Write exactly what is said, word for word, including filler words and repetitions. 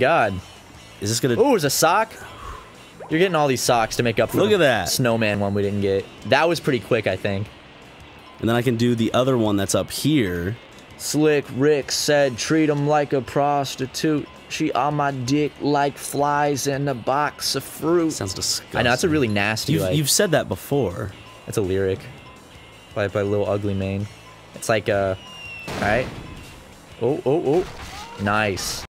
God. Is this gonna... Oh, there's a sock. You're getting all these socks to make up for Look the at that. snowman one we didn't get. That was pretty quick, I think. And then I can do the other one that's up here. Slick Rick said, treat him like a prostitute. She on my dick like flies in a box of fruit. Sounds disgusting. I know, that's a really nasty, You've, like... you've said that before. That's a lyric. By, by Lil Ugly Mane. It's like, uh... Alright. Oh, oh, oh. Nice.